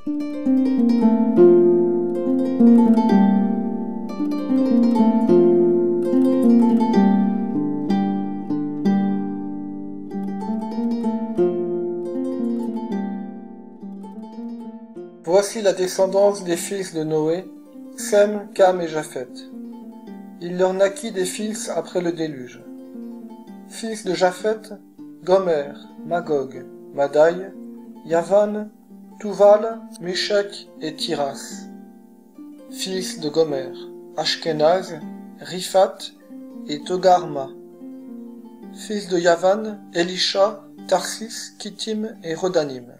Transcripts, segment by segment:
Voici la descendance des fils de Noé, Sem, Cam et Japheth. Il leur naquit des fils après le déluge. Fils de Japheth, Gomer, Magog, Madaï, Yavan, Tuval, Méchec et Tiras. Fils de Gomer, Ashkenaz, Riphat et Togarma. Fils de Yavan, Elisha, Tarsis, Kittim et Rodanim.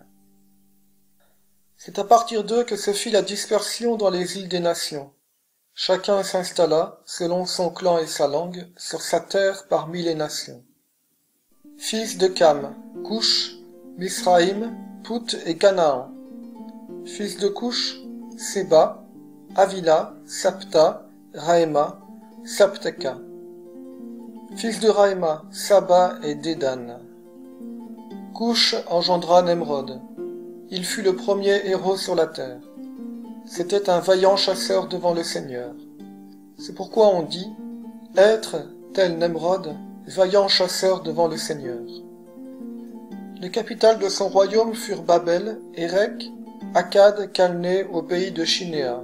C'est à partir d'eux que se fit la dispersion dans les îles des nations. Chacun s'installa, selon son clan et sa langue, sur sa terre parmi les nations. Fils de Cam, Cush, Misraïm, Pout et Canaan. Fils de Cush, Séba, Avila, Sapta, Raïma, Sapteka. Fils de Raïma, Saba et Dédan. Cush engendra Nemrod. Il fut le premier héros sur la terre. C'était un vaillant chasseur devant le Seigneur. C'est pourquoi on dit « être, tel Nemrod, vaillant chasseur devant le Seigneur ». Les capitales de son royaume furent Babel, Érec, Akkad, Calné, au pays de Shinéar.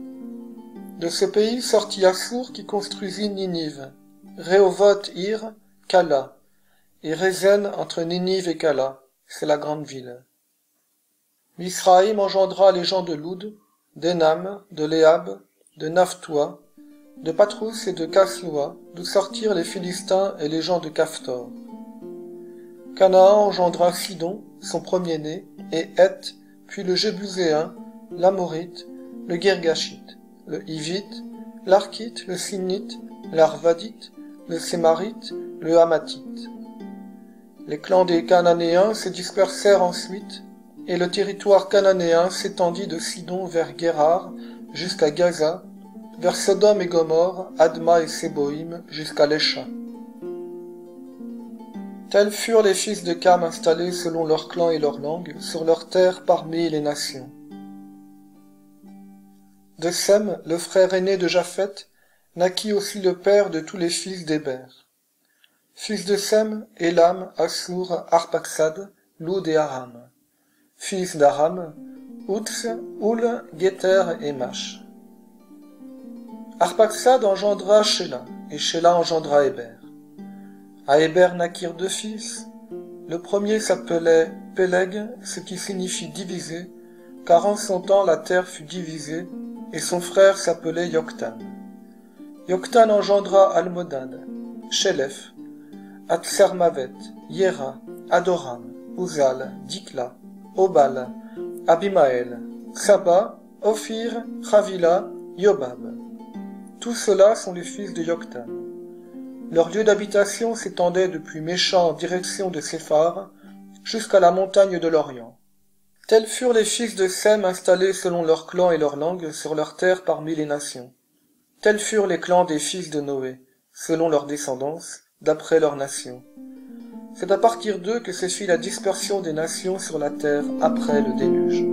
De ce pays sortit Assur qui construisit Ninive, Rehovoth-Ir, Kala, et Rézen entre Ninive et Kala, c'est la grande ville. Misraïm engendra les gens de Loud, d'Enam, de Léab, de Naphtoa, de Patrous et de Kasloa, d'où sortirent les Philistins et les gens de Caphtor. Canaan engendra Sidon, son premier-né, et Heth, puis le Jébuséen, l'Amorite, le Girgashite, le Hivite, l'Arkite, le Sinite, l'Arvadite, le Sémarite, le Hamathite. Les clans des Cananéens se dispersèrent ensuite, et le territoire cananéen s'étendit de Sidon vers Guérar jusqu'à Gaza, vers Sodome et Gomorre, Adma et Séboïm jusqu'à Lécha. Tels furent les fils de Cam installés selon leurs clans et leurs langues, sur leur terre parmi les nations. De Sem, le frère aîné de Japheth, naquit aussi le père de tous les fils d'Héber. Fils de Sem, Élam, Assur, Arpaxad, Loud et Aram. Fils d'Aram, Outs, Oul, Géter et Mash. Arpaxad engendra Shéla, et Shéla engendra Héber. À Héber naquirent deux fils. Le premier s'appelait Péleg, ce qui signifie divisé, car en son temps la terre fut divisée, et son frère s'appelait Yoktan. Yoktan engendra Almodad, Shélef, Atsarmavet, Yéra, Adoram, Uzal, Dikla, Obal, Abimaël, Saba, Ophir, Chavila, Yobab. Tous ceux-là sont les fils de Yoktan. Leur lieu d'habitation s'étendait depuis Mécha en direction de Séphar jusqu'à la montagne de l'Orient. Tels furent les fils de Sem installés selon leurs clans et leurs langues sur leur terre parmi les nations. Tels furent les clans des fils de Noé, selon leur descendance, d'après leurs nations. C'est à partir d'eux que se fit la dispersion des nations sur la terre après le déluge.